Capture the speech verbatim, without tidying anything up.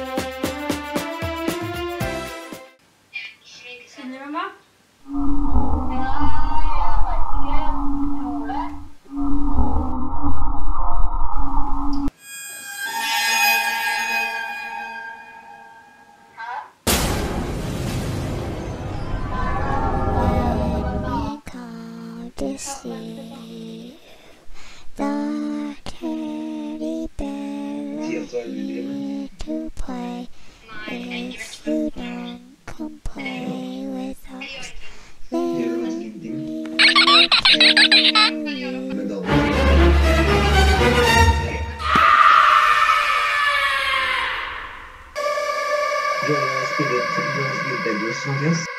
Kjenner du mamma? To see the teddy bear here to play. If you don't come play with us, then we will kill you. Yo spilte, yo spilte Mathias.